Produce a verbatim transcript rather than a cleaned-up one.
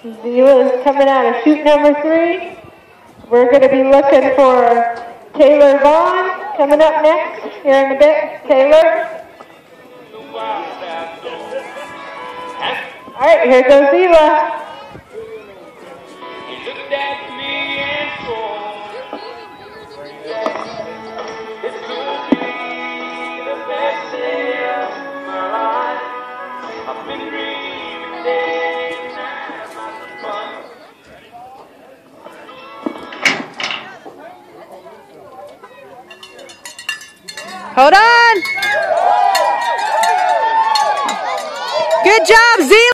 Zila is coming out of chute number three. We're going to be looking for Taylor Vaughn coming up next here in a bit. Taylor. All right, here goes Zila. He looked at me and swore this could be the best day of my life. I've been dreaming daytime of fun. Hold on! Good job, Zila!